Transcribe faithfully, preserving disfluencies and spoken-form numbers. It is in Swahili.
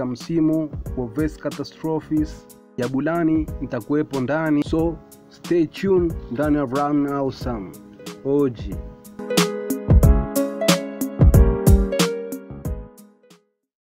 katika msimu wa Verse Catastrophes ya Bulani nitakuwepo ndani, so stay tuned ndani ya Run Awesome O G.